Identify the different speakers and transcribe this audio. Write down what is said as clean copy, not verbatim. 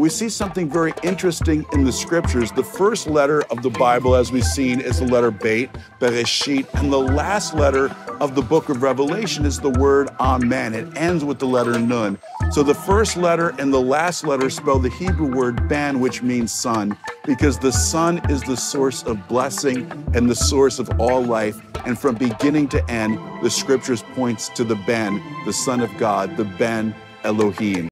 Speaker 1: we see something very interesting in the scriptures. The first letter of the Bible, as we've seen, is the letter Bet, Bereshit, and the last letter of the book of Revelation is the word Amen. It ends with the letter Nun. So the first letter and the last letter spell the Hebrew word Ben, which means son, because the Son is the source of blessing and the source of all life. And from beginning to end, the scriptures points to the Ben, the Son of God, the Ben Elohim.